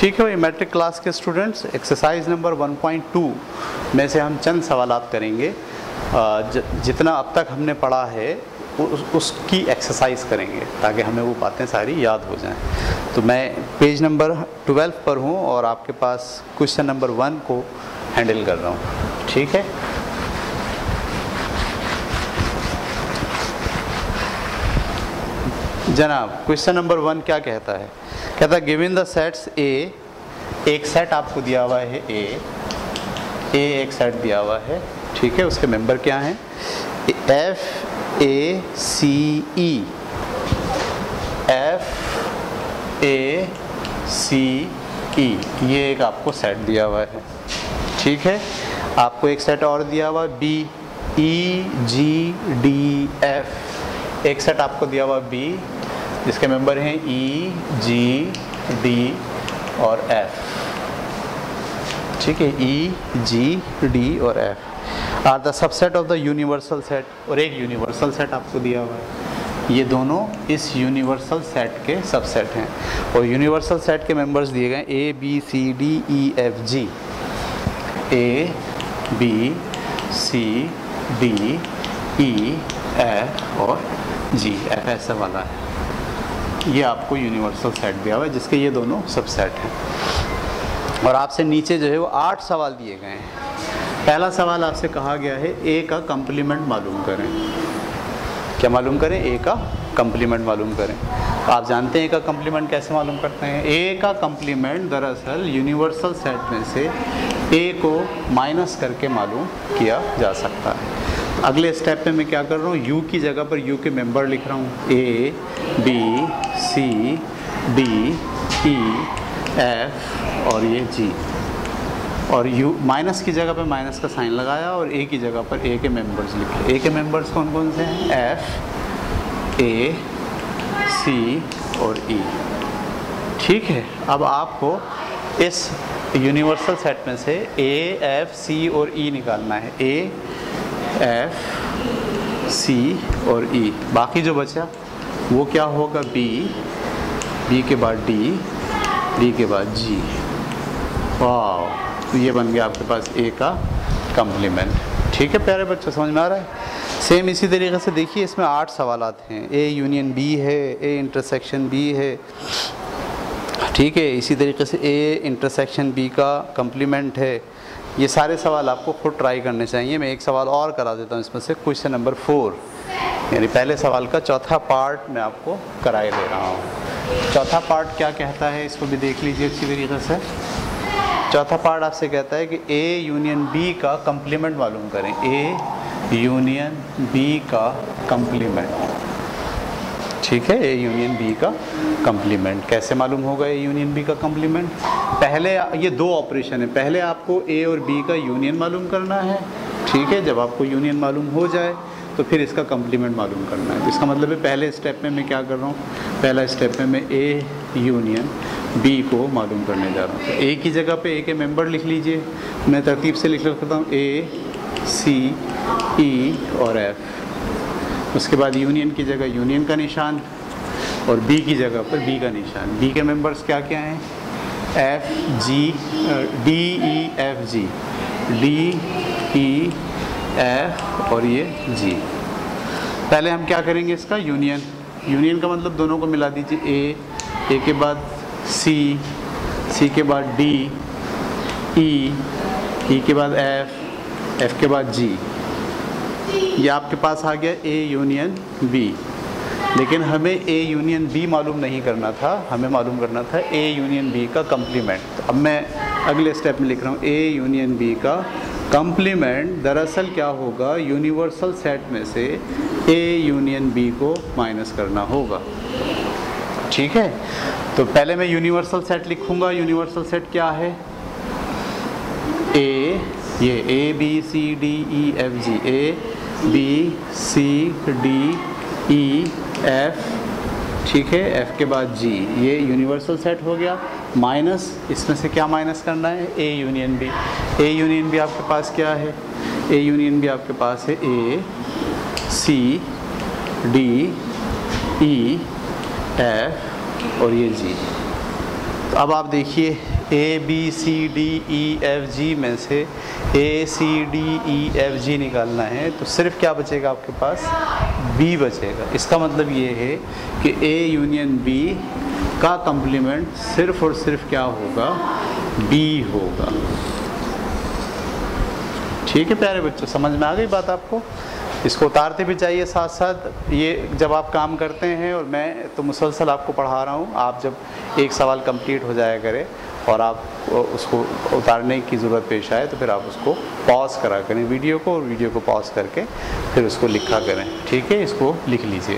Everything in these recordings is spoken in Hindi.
ठीक है भाई मैट्रिक क्लास के स्टूडेंट्स, एक्सरसाइज नंबर 1.2 में से हम चंद सवालात करेंगे। जितना अब तक हमने पढ़ा है उसकी एक्सरसाइज करेंगे ताकि हमें वो बातें सारी याद हो जाएं। तो मैं पेज नंबर 12 पर हूँ और आपके पास क्वेश्चन नंबर 1 को हैंडल कर रहा हूँ। ठीक है, जनाब क्वेश्चन नंबर 1 क्या कहता है? कहता है गिवन द सेट्स ए, एक सेट आपको दिया हुआ है ए एक सेट दिया हुआ है। ठीक है, उसके मेंबर क्या हैं? F A C E, F A सी ई, ये एक आपको सेट दिया हुआ है। ठीक है, आपको एक सेट और दिया हुआ B, E G D F, एक सेट आपको दिया हुआ बी जिसके मेंबर हैं ई जी डी और एफ। ठीक है, ई जी डी और F are the subset of the universal set, और एक यूनिवर्सल सेट आपको दिया हुआ है। ये दोनों इस यूनिवर्सल सेट के सबसेट हैं और यूनिवर्सल सेट के मेंबर्स दिए गए A B C D E F G, A B C D E F और जी, एफ ऐसा वाला है। ये आपको यूनिवर्सल सेट दिया हुआ है जिसके ये दोनों सबसेट हैं। और आपसे नीचे जो है वो 8 सवाल दिए गए हैं। पहला सवाल आपसे कहा गया है ए का कंप्लीमेंट मालूम करें। क्या मालूम करें? ए का कंप्लीमेंट मालूम करें। आप जानते हैं ए का कंप्लीमेंट कैसे मालूम करते हैं? ए का कंप्लीमेंट दरअसल यूनिवर्सल सेट में से ए को माइनस करके मालूम किया जा सकता है। अगले स्टेप पे मैं क्या कर रहा हूँ, यू की जगह पर यू के मेंबर लिख रहा हूँ, A B C D E F और ये जी, और यू माइनस की जगह पे माइनस का साइन लगाया और ए की जगह पर ए के मेंबर्स लिखे। ए के मेंबर्स कौन कौन से हैं? एफ ए सी और ई। ठीक है, अब आपको इस यूनिवर्सल सेट में से ए एफ सी और ई निकालना है। ए एफ सी और ई, बाकी जो बचा वो क्या होगा? बी, बी के बाद डी, डी के बाद जी। वाह, तो ये बन गया आपके पास ए का कंप्लीमेंट। ठीक है प्यारे बच्चों, समझ में आ रहा है? सेम इसी तरीके से देखिए, इसमें 8 सवालात हैं। ए यूनियन बी है, ए इंटरसेक्शन बी है। ठीक है, इसी तरीके से ए इंटरसेक्शन बी का कंप्लीमेंट है। ये सारे सवाल आपको खुद ट्राई करने चाहिए। मैं एक सवाल और करा देता हूँ इसमें से, क्वेश्चन नंबर 4, यानी पहले सवाल का चौथा पार्ट मैं आपको कराए दे रहा हूँ। चौथा पार्ट क्या कहता है इसको भी देख लीजिए अच्छी तरीके से। चौथा पार्ट आपसे कहता है कि ए यूनियन बी का कंप्लीमेंट मालूम करें। ए यूनियन बी का कंप्लीमेंट। ठीक है, ए यूनियन बी का कंप्लीमेंट कैसे मालूम होगा? ए यूनियन बी का कंप्लीमेंट, पहले ये 2 ऑपरेशन है। पहले आपको ए और बी का यूनियन मालूम करना है। ठीक है, जब आपको यूनियन मालूम हो जाए तो फिर इसका कंप्लीमेंट मालूम करना है। इसका मतलब है पहले स्टेप में मैं क्या कर रहा हूँ? पहला स्टेप में मैं ए यूनियन बी को मालूम करने जा रहा हूँ। तो ए की जगह पे ए के मेंबर लिख लीजिए। मैं तरतीब से लिख रखता हूँ, ए सी ई और एफ। उसके बाद यूनियन की जगह यूनियन का निशान और बी की जगह पर बी का निशान। बी के मेंबर्स क्या क्या हैं? F G D E F G, D E F और ये जी। पहले हम क्या करेंगे? इसका यूनियन। यूनियन का मतलब दोनों को मिला दीजिए। ए के बाद सी, सी के बाद डी, ई के बाद एफ, एफ के बाद जी। ये आपके पास आ गया ए यूनियन बी। लेकिन हमें ए यूनियन बी मालूम नहीं करना था, हमें मालूम करना था ए यूनियन बी का कंप्लीमेंट। तो अब मैं अगले स्टेप में लिख रहा हूँ, ए यूनियन बी का कंप्लीमेंट दरअसल क्या होगा? यूनिवर्सल सेट में से ए यूनियन बी को माइनस करना होगा। ठीक है, तो पहले मैं यूनिवर्सल सेट लिखूंगा। यूनिवर्सल सेट क्या है? ए, ये A B C D E F G, A B C D E F. ठीक है, एफ के बाद जी, ये यूनिवर्सल सेट हो गया। माइनस, इसमें से क्या माइनस करना है? A union B. A union B आपके पास क्या है? ए यूनियन बी आपके पास है ए सी डी ई एफ और ये जी। तो अब आप देखिए A B C D E F G में से ए सी डी ई एफ जी निकालना है, तो सिर्फ क्या बचेगा आपके पास, बी बचेगा। इसका मतलब ये है कि ए यूनियन बी का कंप्लीमेंट सिर्फ और सिर्फ क्या होगा, बी होगा। ठीक है प्यारे बच्चों, समझ में आ गई बात आपको? इसको उतारते भी चाहिए साथ साथ। ये जब आप काम करते हैं और मैं तो मुसलसल आपको पढ़ा रहा हूँ, आप जब एक सवाल कंप्लीट हो जाया करे और आप उसको उतारने की ज़रूरत पेश आए तो फिर आप उसको पॉज करा करें वीडियो को, और वीडियो को पॉज करके फिर उसको लिखा करें। ठीक है, इसको लिख लीजिए।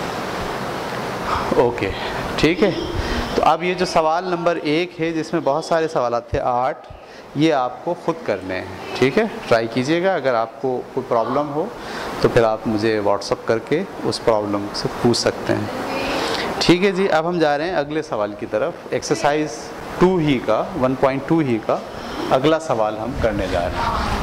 ओके, ठीक है। तो अब ये जो सवाल नंबर 1 है जिसमें बहुत सारे सवाल थे 8, ये आपको ख़ुद करने हैं। ठीक है, ट्राई कीजिएगा। अगर आपको कोई प्रॉब्लम हो तो फिर आप मुझे व्हाट्सअप करके उस प्रॉब्लम से पूछ सकते हैं। ठीक है जी, अब हम जा रहे हैं अगले सवाल की तरफ। एक्सरसाइज 2 ही का 1.2 ही का अगला सवाल हम करने जा रहे हैं।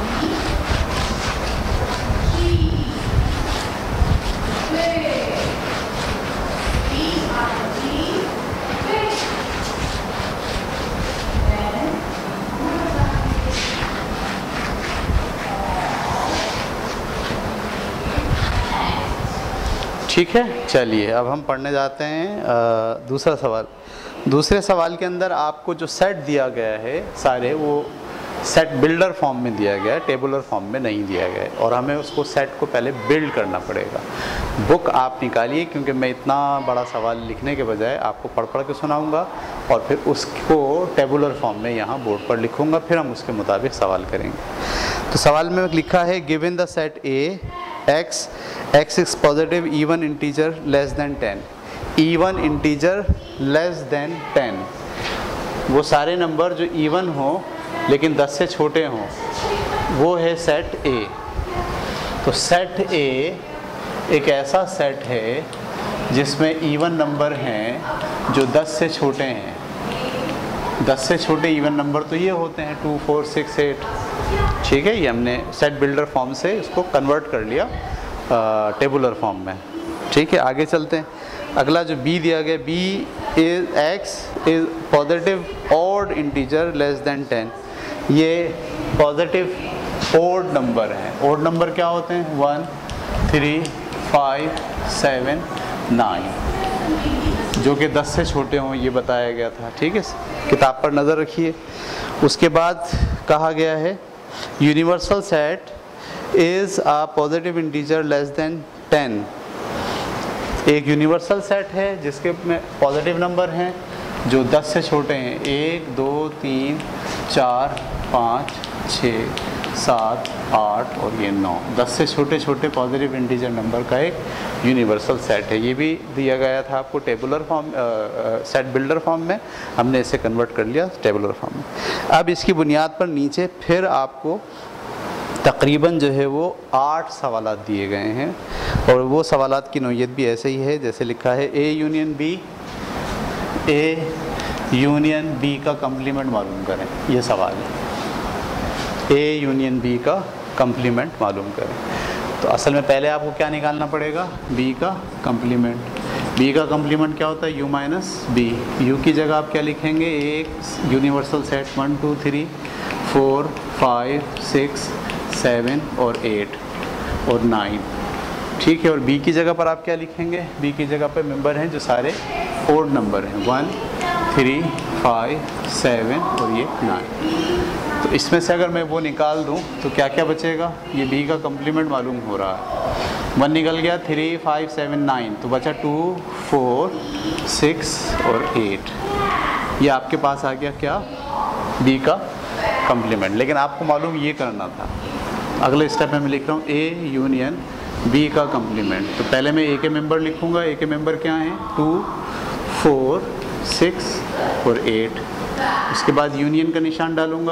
ठीक है, चलिए अब हम पढ़ने जाते हैं दूसरा सवाल। दूसरे सवाल के अंदर आपको जो सेट दिया गया है सारे, वो सेट बिल्डर फॉर्म में दिया गया है, टेबुलर फॉर्म में नहीं दिया गया है, और हमें उसको सेट को पहले बिल्ड करना पड़ेगा। बुक आप निकालिए, क्योंकि मैं इतना बड़ा सवाल लिखने के बजाय आपको पढ़ पढ़ के सुनाऊंगा और फिर उसको टेबुलर फॉर्म में यहाँ बोर्ड पर लिखूंगा, फिर हम उसके मुताबिक सवाल करेंगे। तो सवाल में लिखा है given the set A x is positive even integer less than 10, even integer less than 10, वो सारे नंबर जो इवन हो लेकिन 10 से छोटे हों, वो है सेट ए। तो सेट ए एक ऐसा सेट है जिसमें इवन नंबर हैं जो 10 से छोटे हैं। 10 से छोटे इवन नंबर तो ये होते हैं 2, 4, 6, 8। ठीक है, ये हमने सेट बिल्डर फॉर्म से इसको कन्वर्ट कर लिया टेबुलर फॉर्म में। ठीक है, आगे चलते हैं। अगला जो बी दिया गया, B is x is positive odd integer less than 10। ये पॉजिटिव ऑड नंबर हैं। ऑड नंबर क्या होते हैं, 1, 3, 5, 7, 9, जो कि 10 से छोटे हों, ये बताया गया था। ठीक है, किताब पर नज़र रखिए। उसके बाद कहा गया है universal set is a positive integer less than 10। एक यूनिवर्सल सेट है जिसके में पॉजिटिव नंबर हैं जो 10 से छोटे हैं। 1, 2, 3, 4, 5, 6, 7, 8 और ये 9। 10 से छोटे छोटे पॉजिटिव इंटीजर नंबर का एक यूनिवर्सल सेट है। ये भी दिया गया था आपको tabular form, set builder form में। हमने इसे कन्वर्ट कर लिया टेबुलर फॉर्म में। अब इसकी बुनियाद पर नीचे फिर आपको तकरीबन जो है वो 8 सवालात दिए गए हैं, और वो सवालात की नौइयत भी ऐसे ही है जैसे लिखा है ए यूनियन बी का कंप्लीमेंट मालूम करें। ये सवाल है, ए यूनियन बी का कंप्लीमेंट मालूम करें। तो असल में पहले आपको क्या निकालना पड़ेगा, बी का कंप्लीमेंट। बी का कंप्लीमेंट क्या होता है, यू माइनस बी। यू की जगह आप क्या लिखेंगे, एक यूनिवर्सल सेट 1, 2, 3, 4, 5, 6, 7 और 8 और 9। ठीक है, और बी की जगह पर आप क्या लिखेंगे, बी की जगह पर मेंबर हैं जो सारे ओड नंबर हैं, 1, 3, 5, 7 और ये 9। तो इसमें से अगर मैं वो निकाल दूं तो क्या क्या बचेगा, ये बी का कंप्लीमेंट मालूम हो रहा है। 1 निकल गया, 3, 5, 7, 9, तो बचा 2, 4, 6 और 8। ये आपके पास आ गया क्या, बी का कंप्लीमेंट। लेकिन आपको मालूम ये करना था। अगले स्टेप में मैं लिख रहा हूँ ए यूनियन बी का कंप्लीमेंट। तो पहले मैं ए के मेंबर लिखूँगा। ए के मेंबर क्या हैं, 2, 4, 6 और 8। उसके बाद यूनियन का निशान डालूँगा,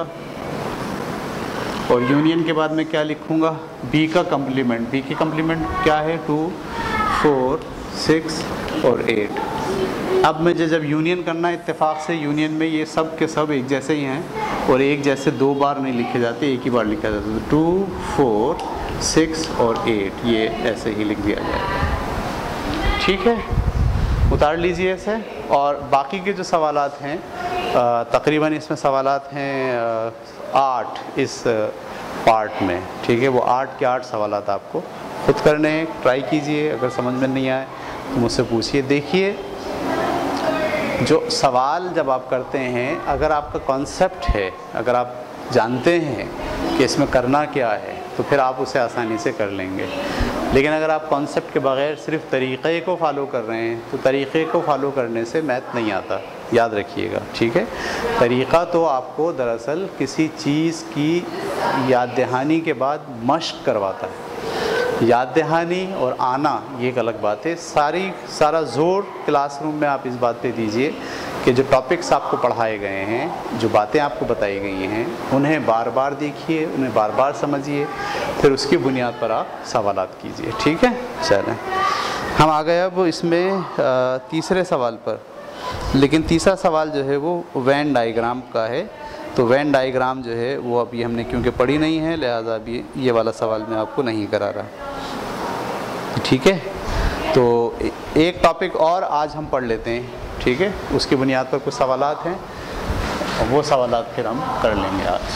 और यूनियन के बाद मैं क्या लिखूँगा, बी का कंप्लीमेंट। बी की कंप्लीमेंट क्या है, 2, 4, 6 और 8। अब मुझे जब यूनियन करना है, इत्तेफाक से यूनियन में ये सब के सब एक जैसे ही हैं, और एक जैसे 2 बार नहीं लिखे जाते, एक ही बार लिखा जाता है। 2, 4, 6 और 8 ये ऐसे ही लिख दिया जाएगा। ठीक है, उतार लीजिए इसे। और बाकी के जो सवालात हैं तकरीबन इसमें सवालात हैं 8 इस पार्ट में, ठीक है। वो 8 के 8 सवालात आपको खुद करने हैं, ट्राई कीजिए। अगर समझ में नहीं आए तो मुझसे पूछिए। देखिए, जो सवाल जब आप करते हैं, अगर आपका कॉन्सेप्ट है, अगर आप जानते हैं कि इसमें करना क्या है, तो फिर आप उसे आसानी से कर लेंगे। लेकिन अगर आप कॉन्सेप्ट के बगैर सिर्फ तरीक़े को फॉलो कर रहे हैं, तो तरीक़े को फॉलो करने से मैथ नहीं आता, याद रखिएगा, ठीक है। तरीक़ा तो आपको दरअसल किसी चीज़ की याद दहानी के बाद मश्क करवाता है। याद दहानी और आना ये एक अलग बात है। सारा ज़ोर क्लासरूम में आप इस बात पे दीजिए कि जो टॉपिक्स आपको पढ़ाए गए हैं, जो बातें आपको बताई गई हैं, उन्हें बार बार देखिए, उन्हें बार बार समझिए, फिर उसकी बुनियाद पर आप सवालात कीजिए, ठीक है। चलें, हम आ गए अब इसमें तीसरे सवाल पर। लेकिन तीसरा सवाल जो है वो वेन डायग्राम का है। तो वेन डायग्राम जो है वो अभी हमने क्योंकि पढ़ी नहीं है, लिहाजा अभी ये वाला सवाल मैं आपको नहीं करा रहा, ठीक है। तो एक टॉपिक और आज हम पढ़ लेते हैं, ठीक है। उसकी बुनियाद पर कुछ सवालात हैं और वो सवालात फिर हम कर लेंगे आज।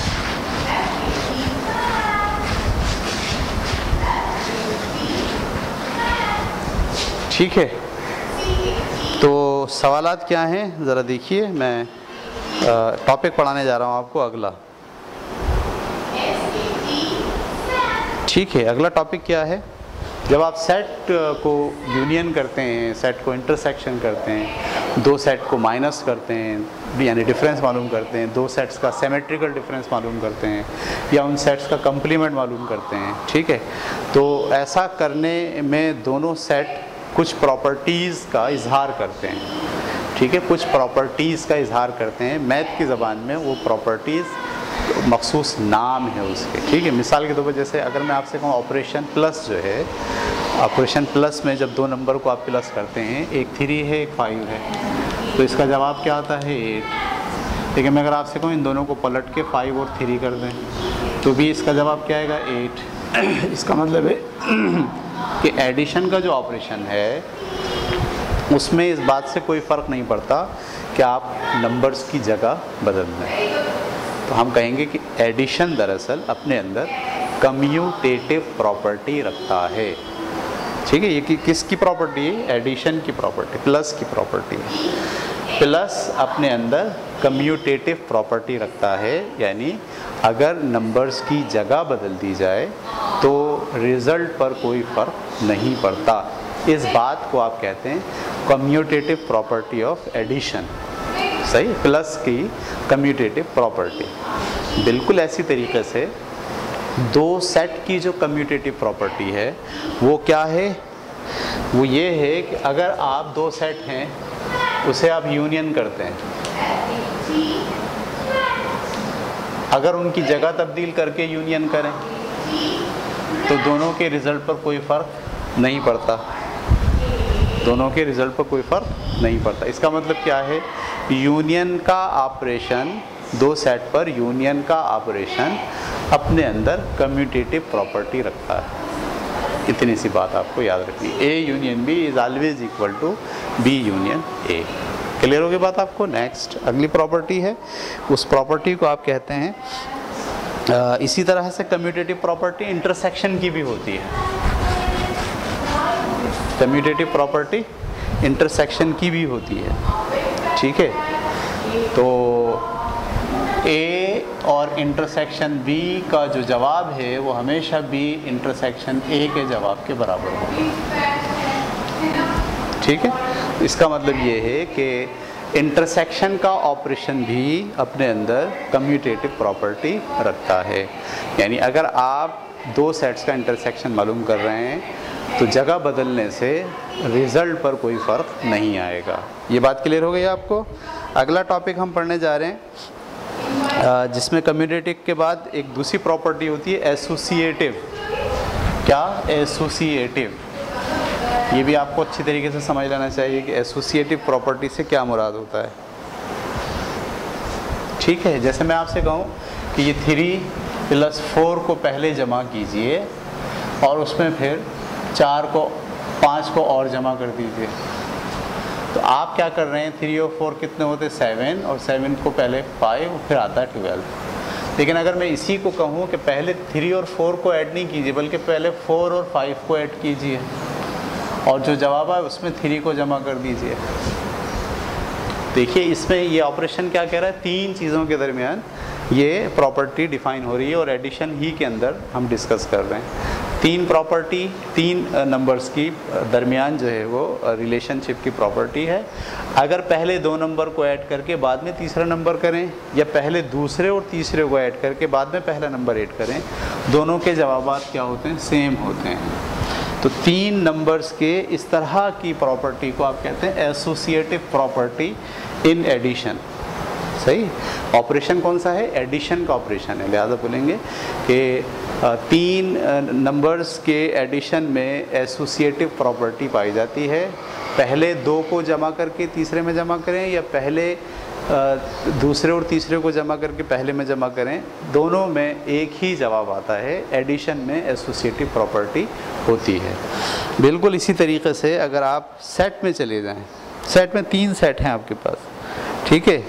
ठीक है, तो सवालात क्या हैं ज़रा देखिए। मैं टॉपिक पढ़ाने जा रहा हूँ आपको अगला, ठीक है। अगला टॉपिक क्या है? जब आप सेट को यूनियन करते हैं, सेट को इंटरसेक्शन करते हैं, दो सेट को माइनस करते हैं, यानी डिफरेंस मालूम करते हैं, दो सेट्स का सिमेट्रिकल डिफरेंस मालूम करते हैं, या उन सेट्स का कंप्लीमेंट मालूम करते हैं, ठीक है। तो ऐसा करने में दोनों सेट कुछ प्रॉपर्टीज़ का इजहार करते हैं, ठीक है। कुछ प्रॉपर्टीज़ का इजहार करते हैं। मैथ की ज़बान में वो प्रॉपर्टीज़ मखसूस नाम है उसके, ठीक है। मिसाल के तौर पर जैसे अगर मैं आपसे कहूँ ऑपरेशन प्लस जो है, ऑपरेशन प्लस में जब दो नंबर को आप प्लस करते हैं, एक 3 है एक 5 है, तो इसका जवाब क्या आता है 8। लेकिन मैं अगर आपसे कहूँ इन दोनों को पलट के 5 और 3 कर दें, तो भी इसका जवाब क्या आएगा 8। इसका मतलब है कि एडिशन का जो ऑपरेशन है उसमें इस बात से कोई फ़र्क नहीं पड़ता कि आप नंबर्स की जगह बदल दें। तो हम कहेंगे कि एडिशन दरअसल अपने अंदर कम्यूटेटिव प्रॉपर्टी रखता है, ठीक है। ये किसकी प्रॉपर्टी है? एडिशन की प्रॉपर्टी, प्लस की प्रॉपर्टी है। प्लस अपने अंदर कम्यूटेटिव प्रॉपर्टी रखता है, यानी अगर नंबर्स की जगह बदल दी जाए तो रिज़ल्ट पर कोई फ़र्क नहीं पड़ता। इस बात को आप कहते हैं कम्यूटेटिव प्रॉपर्टी ऑफ एडिशन, सही। प्लस की कम्यूटेटिव प्रॉपर्टी। बिल्कुल ऐसी तरीके से दो सेट की जो कम्यूटेटिव प्रॉपर्टी है वो क्या है? वो ये है कि अगर आप दो सेट हैं उसे आप यूनियन करते हैं, अगर उनकी जगह तब्दील करके यूनियन करें तो दोनों के रिज़ल्ट पर कोई फ़र्क नहीं पड़ता, दोनों के रिज़ल्ट पर कोई फ़र्क नहीं पड़ता। इसका मतलब क्या है? यूनियन का ऑपरेशन, दो सेट पर यूनियन का ऑपरेशन अपने अंदर कम्यूटेटिव प्रॉपर्टी रखता है। इतनी सी बात आपको याद रखनी। A union B is always equal to B union A. Clear हो गई बात आपको? नेक्स्ट अगली प्रॉपर्टी है, उस प्रॉपर्टी को आप कहते हैं इसी तरह से कम्यूटेटिव प्रॉपर्टी इंटरसेक्शन की भी होती है। कम्यूटेटिव प्रॉपर्टी इंटरसेक्शन की भी होती है, ठीक है। तो ए और इंटरसेक्शन बी का जो जवाब है वो हमेशा बी इंटरसेक्शन ए के जवाब के बराबर होगा, ठीक है। इसका मतलब ये है कि इंटरसेक्शन का ऑपरेशन भी अपने अंदर कम्यूटेटिव प्रॉपर्टी रखता है। यानी अगर आप दो सेट्स का इंटरसेक्शन मालूम कर रहे हैं तो जगह बदलने से रिज़ल्ट पर कोई फ़र्क नहीं आएगा। ये बात क्लियर हो गई आपको? अगला टॉपिक हम पढ़ने जा रहे हैं जिसमें कम्यूटेटिव के बाद एक दूसरी प्रॉपर्टी होती है एसोसिएटिव। क्या? एसोसिएटिव। ये भी आपको अच्छी तरीके से समझ लेना चाहिए कि एसोसिएटिव प्रॉपर्टी से क्या मुराद होता है, ठीक है। जैसे मैं आपसे कहूँ कि ये 3 + 4 को पहले जमा कीजिए और उसमें फिर 4 को 5 को और जमा कर दीजिए, तो आप क्या कर रहे हैं, 3 और 4 कितने होते हैं 7, और 7 को पहले 5 फिर आता है 12। लेकिन अगर मैं इसी को कहूँ कि पहले 3 और 4 को ऐड नहीं कीजिए बल्कि पहले 4 और 5 को ऐड कीजिए और जो जवाब है उसमें 3 को जमा कर दीजिए। देखिए इसमें ये ऑपरेशन क्या कह रहा है, 3 चीज़ों के दरमियान ये प्रॉपर्टी डिफाइन हो रही है और एडिशन ही के अंदर हम डिस्कस कर रहे हैं। 3 प्रॉपर्टी 3 नंबर्स की दरमियान जो है वो रिलेशनशिप की प्रॉपर्टी है। अगर पहले 2 नंबर को ऐड करके बाद में तीसरा नंबर करें या पहले दूसरे और तीसरे को ऐड करके बाद में पहला नंबर ऐड करें, दोनों के जवाबात क्या होते हैं, सेम होते हैं। तो 3 नंबर्स के इस तरह की प्रॉपर्टी को आप कहते हैं एसोसिएटिव प्रॉपर्टी इन एडिशन। सही, ऑपरेशन कौन सा है, एडिशन का ऑपरेशन है, लिहाजा बोलेंगे कि 3 नंबर्स के एडिशन में एसोसिएटिव प्रॉपर्टी पाई जाती है। पहले 2 को जमा करके तीसरे में जमा करें या पहले दूसरे और तीसरे को जमा करके पहले में जमा करें, दोनों में एक ही जवाब आता है। एडिशन में एसोसिएटिव प्रॉपर्टी होती है। बिल्कुल इसी तरीके से अगर आप सेट में चले जाएं, सेट में 3 सेट हैं आपके पास, ठीक है,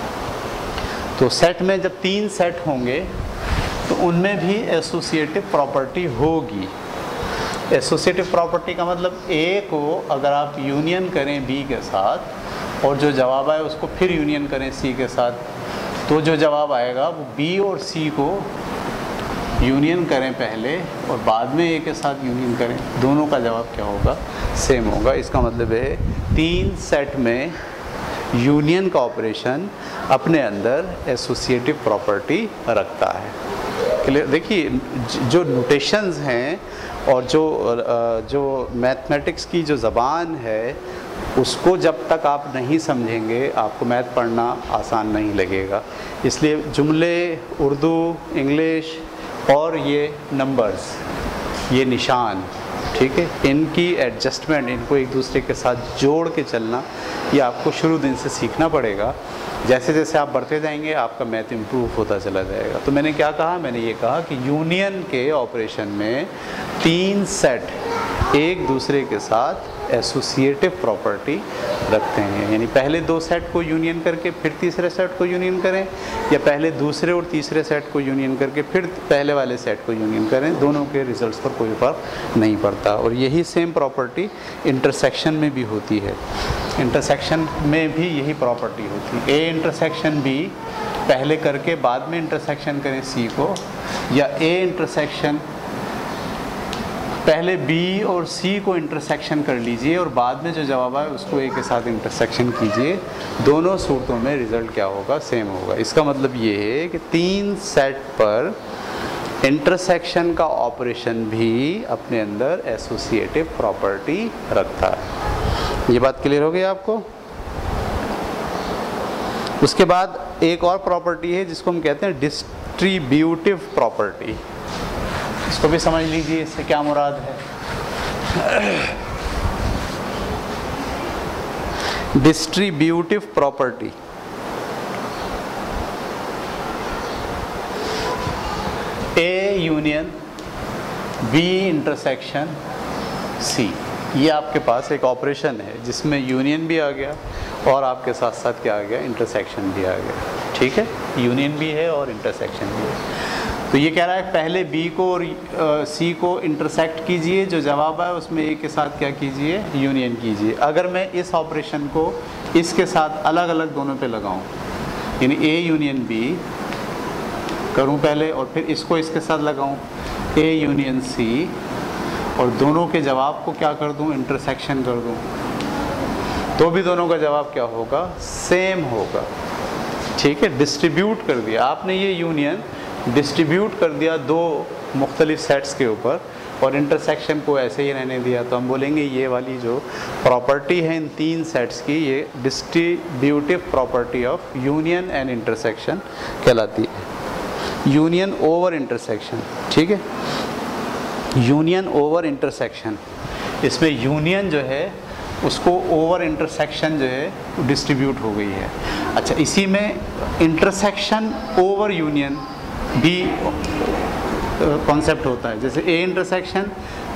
तो सेट में जब 3 सेट होंगे तो उनमें भी एसोसिएटिव प्रॉपर्टी होगी। एसोसिएटिव प्रॉपर्टी का मतलब ए को अगर आप यूनियन करें बी के साथ और जो जवाब आए उसको फिर यूनियन करें सी के साथ, तो जो जवाब आएगा वो बी और सी को यूनियन करें पहले और बाद में ए के साथ यूनियन करें, दोनों का जवाब क्या होगा, सेम होगा। इसका मतलब है 3 सेट में यूनियन का ऑपरेशन अपने अंदर एसोसिएटिव प्रॉपर्टी रखता है। क्लियर। देखिए जो नोटेशंस हैं और जो मैथमेटिक्स की जो ज़बान है उसको जब तक आप नहीं समझेंगे आपको मैथ पढ़ना आसान नहीं लगेगा। इसलिए जुमले, उर्दू, इंग्लिश और ये नंबर्स, ये निशान, ठीक है, इनकी एडजस्टमेंट, इनको एक दूसरे के साथ जोड़ के चलना, ये आपको शुरू दिन से सीखना पड़ेगा। जैसे जैसे आप बढ़ते जाएंगे आपका मैथ इम्प्रूव होता चला जाएगा। तो मैंने क्या कहा, मैंने ये कहा कि यूनियन के ऑपरेशन में 3 सेट एक दूसरे के साथ एसोसिएटिव प्रॉपर्टी रखते हैं, यानी पहले 2 सेट को यूनियन करके फिर तीसरे सेट को यूनियन करें या पहले दूसरे और तीसरे सेट को यूनियन करके फिर पहले वाले सेट को यूनियन करें, दोनों के रिजल्ट्स पर कोई फर्क नहीं पड़ता। और यही सेम प्रॉपर्टी इंटरसेक्शन में भी होती है। इंटरसेक्शन में भी यही प्रॉपर्टी होती है। ए इंटरसेक्शन बी पहले करके बाद में इंटरसेक्शन करें सी को, या ए इंटरसेक्शन पहले बी और सी को इंटरसेक्शन कर लीजिए और बाद में जो जवाब आए उसको ए के साथ इंटरसेक्शन कीजिए, दोनों सूरतों में रिज़ल्ट क्या होगा, सेम होगा। इसका मतलब ये है कि 3 सेट पर इंटरसेक्शन का ऑपरेशन भी अपने अंदर एसोसिएटिव प्रॉपर्टी रखता है। ये बात क्लियर हो गई आपको। उसके बाद एक और प्रॉपर्टी है जिसको हम कहते हैं डिस्ट्रीब्यूटिव प्रॉपर्टी। इसको भी समझ लीजिए, इससे क्या मुराद है। Distributive property A union B intersection C, ये आपके पास एक ऑपरेशन है जिसमें यूनियन भी आ गया और आपके साथ साथ क्या आ गया, इंटरसेक्शन भी आ गया। ठीक है, यूनियन भी है और इंटरसेक्शन भी है। तो ये कह रहा है पहले बी को और सी को इंटरसेक्ट कीजिए, जो जवाब आए उसमें ए के साथ क्या कीजिए, यूनियन कीजिए। अगर मैं इस ऑपरेशन को इसके साथ अलग अलग दोनों पे लगाऊं, यानी ए यूनियन बी करूं पहले और फिर इसको इसके साथ लगाऊं ए यूनियन सी, और दोनों के जवाब को क्या कर दूं, इंटरसेक्शन कर दूं, तो भी दोनों का जवाब क्या होगा, सेम होगा। ठीक है, डिस्ट्रीब्यूट कर दिया आपने, ये यूनियन डिस्ट्रीब्यूट कर दिया 2 मुख्तलिफ सेट्स के ऊपर और इंटरसेक्शन को ऐसे ही रहने दिया, तो हम बोलेंगे ये वाली जो प्रॉपर्टी है इन 3 सेट्स की, ये distributive property of union and intersection कहलाती है। यूनियन ओवर इंटरसेक्शन, ठीक है, यूनियन ओवर इंटरसेक्शन, इसमें यूनियन जो है उसको ओवर इंटरसेक्शन जो है डिस्ट्रीब्यूट हो गई है। अच्छा, इसी में इंटरसेक्शन ओवर यूनियन भी कॉन्सेप्ट होता है। जैसे A intersection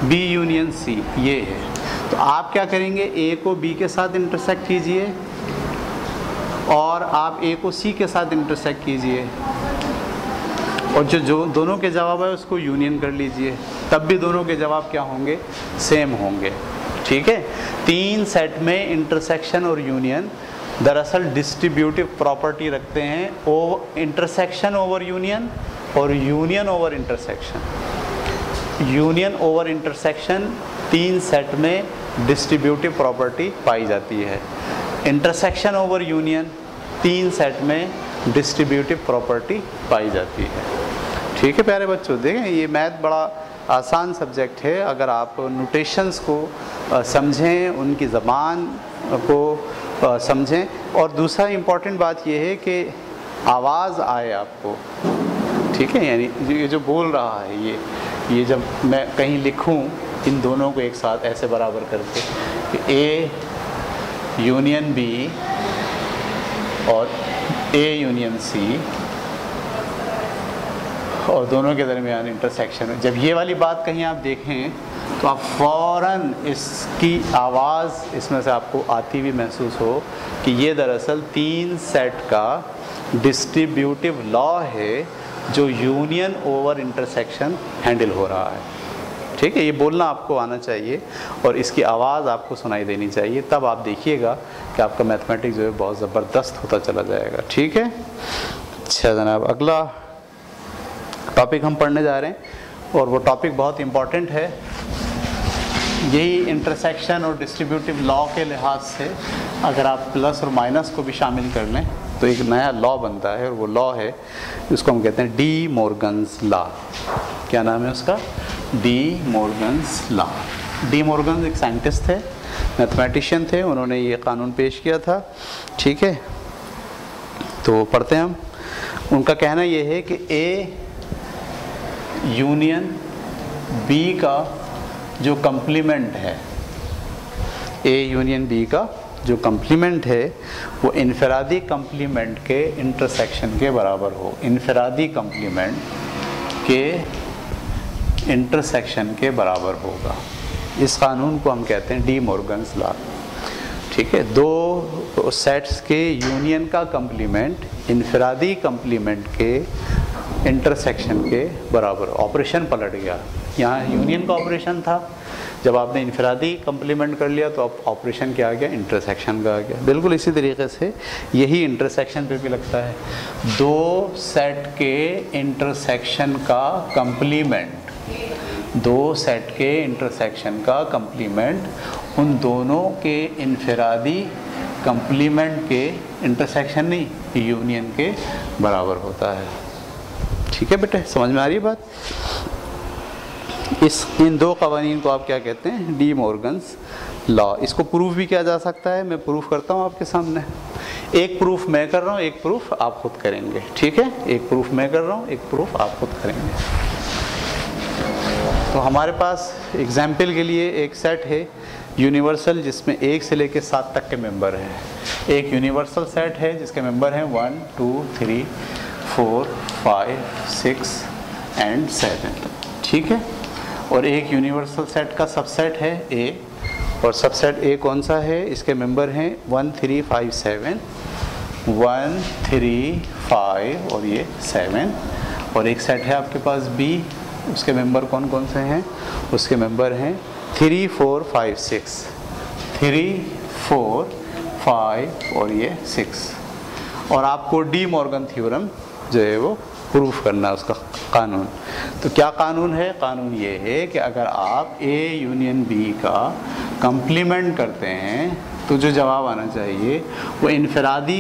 B union C ये है। तो आप क्या करेंगे, ए को बी के साथ इंटरसेक्ट कीजिए और आप ए को सी के साथ इंटरसेक्ट कीजिए और जो दोनों के जवाब है उसको यूनियन कर लीजिए, तब भी दोनों के जवाब क्या होंगे, सेम होंगे। ठीक है, 3 सेट में इंटरसेक्शन और यूनियन दरअसल डिस्ट्रीब्यूटिव प्रॉपर्टी रखते हैं, इंटरसेक्शन ओवर यूनियन और union over intersection. Union over intersection 3 set में डिस्ट्रीब्यूटिव प्रॉपर्टी पाई जाती है, इंटरसेक्शन ओवर यूनियन 3 सेट में डिस्ट्रीब्यूटिव प्रॉपर्टी पाई जाती है। ठीक है प्यारे बच्चों, देखें ये मैथ बड़ा आसान सब्जेक्ट है अगर आप नोटेशंस को समझें, उनकी ज़बान को समझें। और दूसरा इम्पॉर्टेंट बात यह है कि आवाज़ आए आपको। ठीक है, यानी ये जो बोल रहा है ये जब मैं कहीं लिखूं इन दोनों को एक साथ ऐसे बराबर करके कि ए यूनियन बी और ए यूनियन सी और दोनों के दरमियान इंटरसेक्शन, जब ये वाली बात कहीं आप देखें तो आप फ़ौरन इसकी आवाज़ इसमें से आपको आती हुई महसूस हो कि ये दरअसल 3 सेट का डिस्ट्रीब्यूटिव लॉ है जो यूनियन ओवर इंटरसेक्शन हैंडल हो रहा है। ठीक है, ये बोलना आपको आना चाहिए और इसकी आवाज़ आपको सुनाई देनी चाहिए, तब आप देखिएगा कि आपका मैथमेटिक्स जो है बहुत ज़बरदस्त होता चला जाएगा। ठीक है, अच्छा जनाब, अगला टॉपिक हम पढ़ने जा रहे हैं और वो टॉपिक बहुत इम्पॉर्टेंट है। यही इंटरसेक्शन और डिस्ट्रीब्यूटिव लॉ के लिहाज से अगर आप प्लस और माइनस को भी शामिल कर लें तो एक नया लॉ बनता है और वो लॉ है, उसको हम कहते हैं डी मॉर्गन्स लॉ। क्या नाम है उसका? De Morgan's law. De Morgan एक साइंटिस्ट थे, मैथमेटिशियन थे, उन्होंने ये कानून पेश किया था। ठीक है, तो पढ़ते हैं हम। उनका कहना ये है कि ए यूनियन बी का जो कंप्लीमेंट है, ए यूनियन बी का जो कंप्लीमेंट है वो इनफरादी कंप्लीमेंट के इंटरसेक्शन के बराबर हो। इनफरादी कंप्लीमेंट के इंटरसेक्शन के बराबर होगा। इस कानून को हम कहते हैं डी मॉर्गन्स लॉ। ठीक है, दो सेट्स के यूनियन का कंप्लीमेंट इनफरादी कंप्लीमेंट के इंटरसेक्शन के बराबर। ऑपरेशन पलट गया, यहाँ यूनियन का ऑपरेशन था, जब आपने इनफरादी कंप्लीमेंट कर लिया तो अब ऑपरेशन क्या आ गया, इंटरसेक्शन का आ गया। बिल्कुल इसी तरीके से यही इंटरसेक्शन पे भी लगता है। दो सेट के इंटरसेक्शन का कंप्लीमेंट, दो सेट के इंटरसेक्शन का कंप्लीमेंट उन दोनों के इनफरादी कंप्लीमेंट के इंटरसेक्शन नहीं, यूनियन के बराबर होता है। ठीक है बेटे, समझ में आ रही है बात? इन दो कवानीन को आप क्या कहते हैं, डी मॉर्गन्स लॉ। इसको प्रूफ भी किया जा सकता है, मैं प्रूफ करता हूँ आपके सामने। एक प्रूफ मैं कर रहा हूँ, एक प्रूफ आप खुद करेंगे। ठीक है, एक प्रूफ मैं कर रहा हूँ, एक प्रूफ आप खुद करेंगे। तो हमारे पास एग्जाम्पल के लिए एक सेट है यूनिवर्सल जिसमें 1 से लेकर 7 तक के मेंबर हैं। एक यूनिवर्सल सेट है जिसके मेंबर हैं 1 2 3 4 5 6 एंड 7। ठीक है, और एक यूनिवर्सल सेट का सबसेट है ए, और सबसेट ए कौन सा है, इसके मेंबर हैं 1 3 5 7, 1 3 5 और ये 7। और एक सेट है आपके पास बी, उसके मेंबर कौन कौन से हैं, उसके मेंबर हैं 3 4 5 6, 3 4 5 और ये 6। और आपको डी मॉर्गन थ्योरम जो है वो प्रूफ करना है, उसका कानून। तो क्या कानून है? कानून ये है कि अगर आप ए यूनियन बी का कंप्लीमेंट करते हैं तो जो जवाब आना चाहिए वो इनफरादी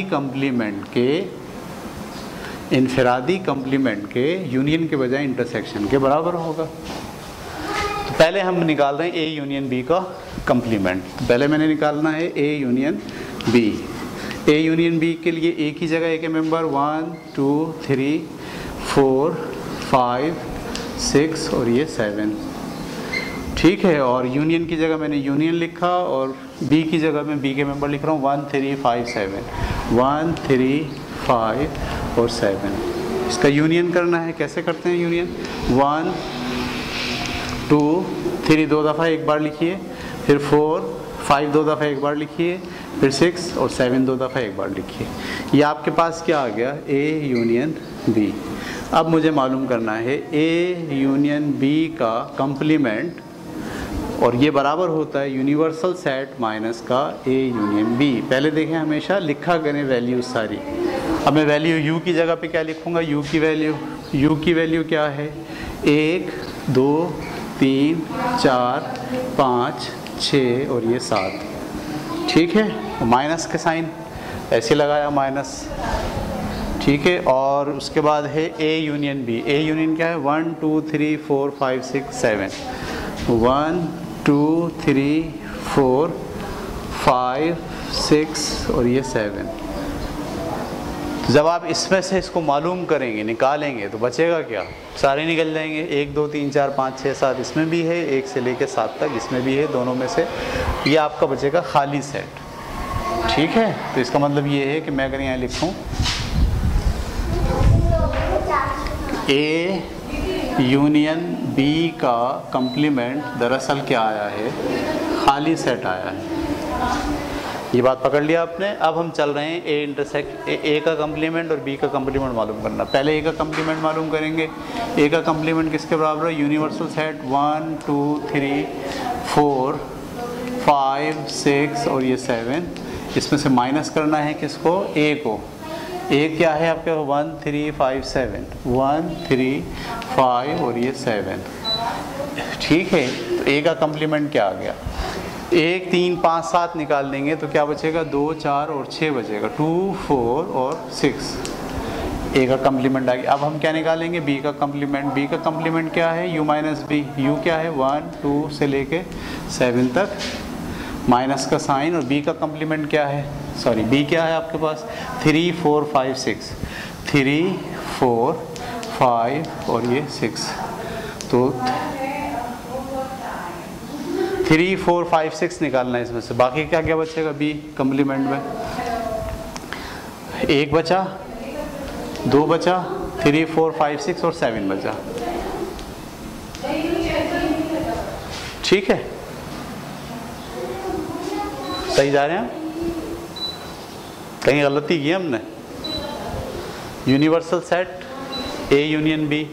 कंप्लीमेंट के यूनियन के बजाय इंटरसेक्शन के बराबर होगा। तो पहले हम निकाल रहे हैं ए यूनियन बी का कंप्लीमेंट। पहले मैंने निकालना है A union B. A union B के लिए ए की जगह ए के मेंबर 1 2 3 4 5 6 और ये 7। ठीक है, और यूनियन की जगह मैंने यूनियन लिखा और बी की जगह मैं बी के मेंबर लिख रहा हूँ 1 3 5 7, 1 3 5 और 7। इसका यूनियन करना है, कैसे करते हैं यूनियन? 1 2 3 2 दफ़ा एक बार लिखिए, फिर 4 5 2 दफ़ा एक बार लिखिए, फिर 6 और 7 2 दफ़ा एक बार लिखिए। ये आपके पास क्या आ गया, A यूनियन B। अब मुझे मालूम करना है A यूनियन B का कंप्लीमेंट, और ये बराबर होता है यूनिवर्सल सेट माइनस का A यूनियन B। पहले देखें, हमेशा लिखा करें वैल्यू सारी। अब मैं वैल्यू U की जगह पे क्या लिखूँगा, U की वैल्यू क्या है, 1 2 3 4 5 6 और ये 7, ठीक है। माइनस के साइन ऐसे लगाया माइनस, ठीक है। और उसके बाद है A union B। A union क्या है, 1 2 3 4 5 6 7, 1 2 3 4 5 6 और ये 7। जब आप इसमें से इसको मालूम करेंगे, निकालेंगे, तो बचेगा क्या, सारे निकल जाएंगे। 1 2 3 4 5 6 7 इसमें भी है, 1 से लेकर 7 तक इसमें भी है, दोनों में से ये आपका बचेगा खाली सेट, ठीक है। तो इसका मतलब ये है कि मैं अगर यहाँ लिखूँ A यूनियन B का कंप्लीमेंट दरअसल क्या आया है, खाली सेट आया है। ये बात पकड़ लिया आपने। अब हम चल रहे हैं A का कंप्लीमेंट और B का कंप्लीमेंट मालूम करना। पहले A का कंप्लीमेंट मालूम करेंगे। A का कंप्लीमेंट किसके बराबर है, यूनिवर्सल सेट 1 2 3 4 5 6 और ये 7। इसमें से माइनस करना है किसको, A को। A क्या है आपके, 1 3 5 7, 1 3 5 और ये 7, ठीक है। तो A का कंप्लीमेंट क्या आ गया, 1 3 5 7 निकाल देंगे तो क्या बचेगा, 2 4 और 6 बचेगा, 2 4 और 6। A का कंप्लीमेंट आ गया। अब हम क्या निकालेंगे, B का कंप्लीमेंट। B का कंप्लीमेंट क्या है, U माइनस B। U क्या है, 1 2 से लेके 7 तक, माइनस का साइन। और B का कंप्लीमेंट क्या है, सॉरी B क्या है आपके पास, 3 4 5 6, 3 4 5 और ये 6। तो 3 4 5 6 निकालना है इसमें से। बाकी क्या क्या बचेगा B कंप्लीमेंट में, 1 बचा, 2 बचा, 3 4 5 6 और 7 बचा, ठीक है। सही जा रहे हैं, कहीं गलती की हमने। Universal set A union B,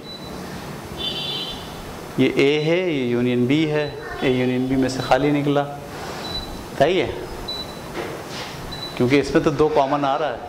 ये A है, ये यूनियन B है, A यूनियन B में से खाली निकला, सही है, क्योंकि इसमें तो 2 कॉमन आ रहा है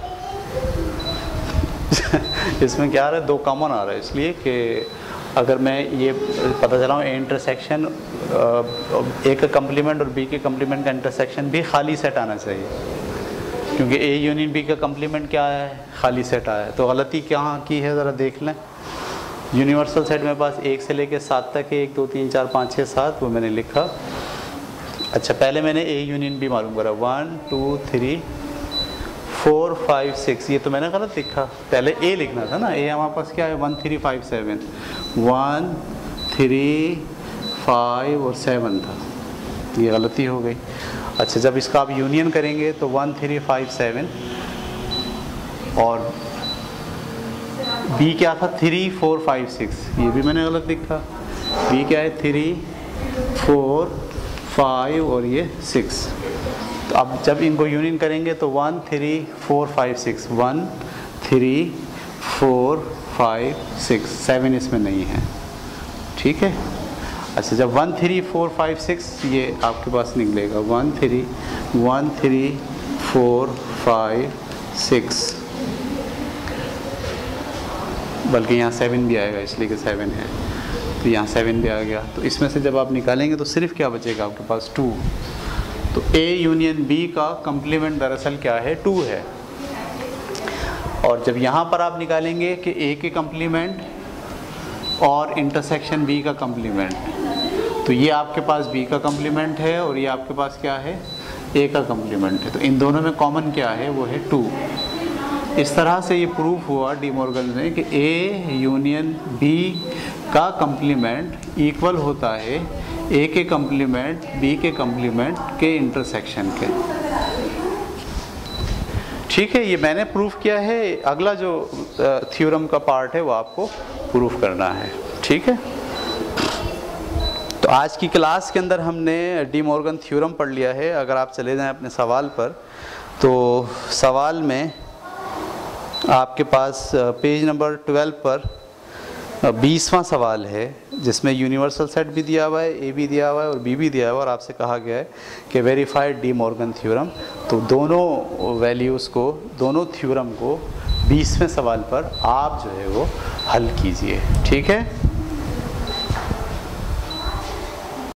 इसमें क्या आ रहा है, 2 कॉमन आ रहा है, इसलिए कि अगर मैं ये पता चला हूँ इंटरसेक्शन A का कंप्लीमेंट और B के कंप्लीमेंट का इंटरसेक्शन भी खाली सेट आना चाहिए, क्योंकि A यूनियन B का कंप्लीमेंट क्या आया है, खाली सेट आया है। तो गलती कहाँ की है ज़रा देख लें। यूनिवर्सल सेट मेरे पास 1 से लेकर 7 तक है, 1 2 3 4 5 6 7, वो मैंने लिखा। अच्छा, पहले मैंने A यूनियन B मालूम करा, 1 2 3 4 5 6, ये तो मैंने गलत लिखा, पहले A लिखना था ना। A हमारे पास क्या है, 1 3 5 7, 1 3 5 और 7 था, ये गलती हो गई। अच्छा, जब इसका आप यूनियन करेंगे तो 1 3 5 7 और B क्या था, 3 4 5 6, ये भी मैंने गलत लिखा। B क्या है, 3 4 5 और ये 6। तो अब जब इनको यूनियन करेंगे तो 1 3 4 5 6, 1 3 4 5 6, 7 इसमें नहीं है, ठीक है। अच्छा, जब 1 3 4 5 6 ये आपके पास निकलेगा, 1 3 4 5 6, बल्कि यहाँ 7 भी आएगा इसलिए कि 7 है, तो यहाँ 7 भी आ गया। तो इसमें से जब आप निकालेंगे तो सिर्फ क्या बचेगा आपके पास, 2। तो A यूनियन B का कंप्लीमेंट दरअसल क्या है, 2 है। और जब यहाँ पर आप निकालेंगे कि A के कंप्लीमेंट और इंटरसेक्शन B का कंप्लीमेंट, तो ये आपके पास B का कंप्लीमेंट है और ये आपके पास क्या है, A का कंप्लीमेंट है। तो इन दोनों में कॉमन क्या है, वो है 2। इस तरह से ये प्रूफ हुआ डी मॉर्गन ने कि A यूनियन B का कंप्लीमेंट इक्वल होता है A के कंप्लीमेंट B के कंप्लीमेंट के इंटरसेक्शन के, ठीक है। ये मैंने प्रूफ किया है, अगला जो थ्योरम का पार्ट है वो आपको प्रूफ करना है, ठीक है। तो आज की क्लास के अंदर हमने डी मॉर्गन थ्योरम पढ़ लिया है। अगर आप चले जाएं अपने सवाल पर, तो सवाल में आपके पास पेज नंबर 12 पर 20वां सवाल है, जिसमें यूनिवर्सल सेट भी दिया हुआ है, ए भी दिया हुआ है और बी भी दिया हुआ है, और आपसे कहा गया है कि वेरीफाइड डी मॉर्गन थ्योरम। तो दोनों वैल्यूज़ को, दोनों थ्योरम को 20वें सवाल पर आप जो है वो हल कीजिए। ठीक है।